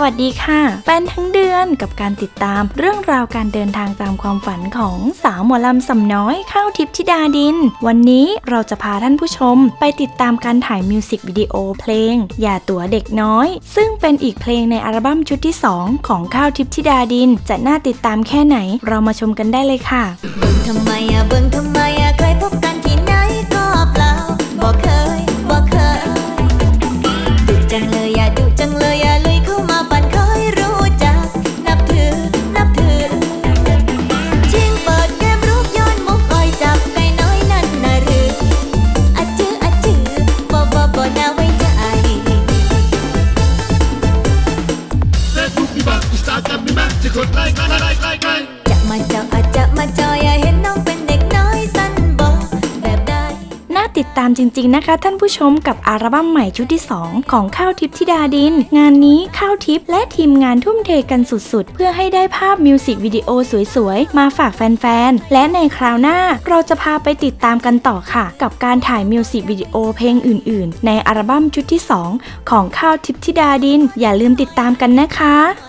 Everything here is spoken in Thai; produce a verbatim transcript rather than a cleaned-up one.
วัสดีค่ะแฟนทั้งเดือนกับการติดตามเรื่องราวการเดินทางตามความฝันของสาวหมอลำสำน้อยข้าวทิพย์ธิดาดินวันนี้เราจะพาท่านผู้ชมไปติดตามการถ่ายมิวสิกวิดีโอเพลงอย่าตั๋วเด็กน้อยซึ่งเป็นอีกเพลงในอัลบั้มชุดที่สองของข้าวทิพย์ธิดาดินจะน่าติดตามแค่ไหนเรามาชมกันได้เลยค่ะเบิ่งทำไมอะเบิ่งทำไมอะเคยพบกันที่ไหนก็เปล่าบ่เคยบ่เคยดุจังเลยอะดุจังเลยอะลุยเข้ามาปั่นเคยรู้จักนับถือนับถือชิงเปิดเกมรูปย้อนมุกคอยจับไก่น้อยนั่นน่ะหรืออะจื้ออะจื้อบ่บ่บ่น่าไว้ใจจะมาเจาะอะจะมาจอยอะเห็นน้องเป็นเด็กน้อยสั้นบ่แบบใดน่าติดตามจริงๆนะคะท่านผู้ชมกับอัลบั้มใหม่ชุดที่สองของข้าวทิพย์ธิดาดินงานนี้ข้าวทิพย์และทีมงานทุ่มเทกันสุดๆเพื่อให้ได้ภาพมิวสิกวิดีโอสวยๆมาฝากแฟนๆและในคราวหน้าเราจะพาไปติดตามกันต่อค่ะกับการถ่ายมิวสิกวิดีโอเพลงอื่นๆในอัลบั้มชุดที่สองของข้าวทิพย์ธิดาดินอย่าลืมติดตามกันนะคะ